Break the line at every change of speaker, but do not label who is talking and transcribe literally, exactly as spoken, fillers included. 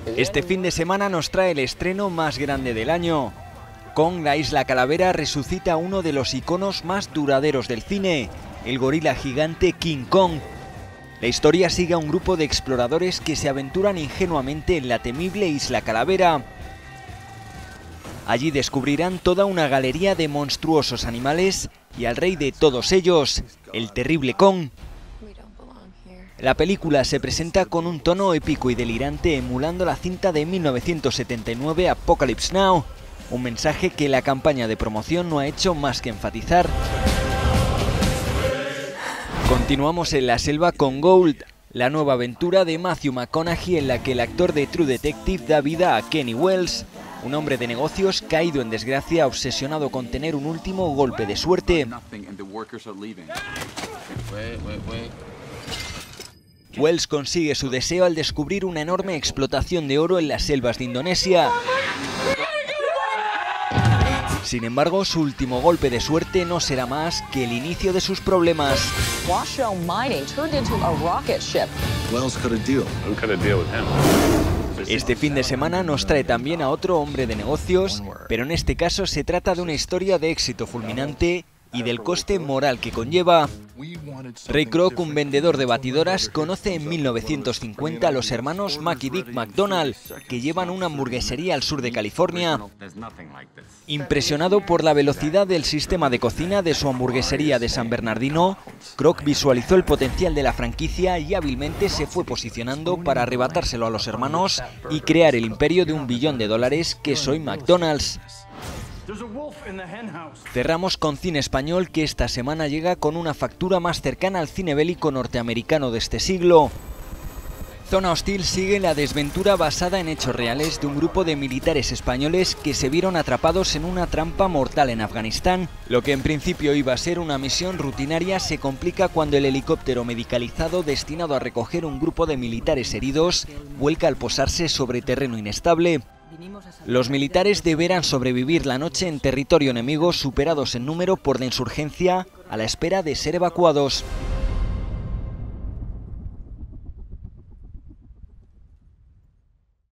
Este fin de semana nos trae el estreno más grande del año. Kong, la Isla Calavera, resucita uno de los iconos más duraderos del cine, el gorila gigante King Kong. La historia sigue a un grupo de exploradores que se aventuran ingenuamente en la temible Isla Calavera. Allí descubrirán toda una galería de monstruosos animales y al rey de todos ellos, el terrible Kong. La película se presenta con un tono épico y delirante, emulando la cinta de mil novecientos setenta y nueve Apocalypse Now, un mensaje que la campaña de promoción no ha hecho más que enfatizar. Continuamos en la selva con Gold, la nueva aventura de Matthew McConaughey en la que el actor de True Detective da vida a Kenny Wells, un hombre de negocios caído en desgracia, obsesionado con tener un último golpe de suerte. Wells consigue su deseo al descubrir una enorme explotación de oro en las selvas de Indonesia. Sin embargo, su último golpe de suerte no será más que el inicio de sus problemas. Este fin de semana nos trae también a otro hombre de negocios, pero en este caso se trata de una historia de éxito fulminante y del coste moral que conlleva. Ray Kroc, un vendedor de batidoras, conoce en mil novecientos cincuenta a los hermanos Mac y Dick McDonald, que llevan una hamburguesería al sur de California. Impresionado por la velocidad del sistema de cocina de su hamburguesería de San Bernardino, Kroc visualizó el potencial de la franquicia y hábilmente se fue posicionando para arrebatárselo a los hermanos y crear el imperio de un billón de dólares que es hoy McDonald's. Cerramos con cine español, que esta semana llega con una factura más cercana al cine bélico norteamericano de este siglo. Zona Hostil sigue la desventura basada en hechos reales de un grupo de militares españoles que se vieron atrapados en una trampa mortal en Afganistán. Lo que en principio iba a ser una misión rutinaria se complica cuando el helicóptero medicalizado destinado a recoger un grupo de militares heridos vuelca al posarse sobre terreno inestable. Los militares deberán sobrevivir la noche en territorio enemigo, superados en número por la insurgencia, a la espera de ser evacuados.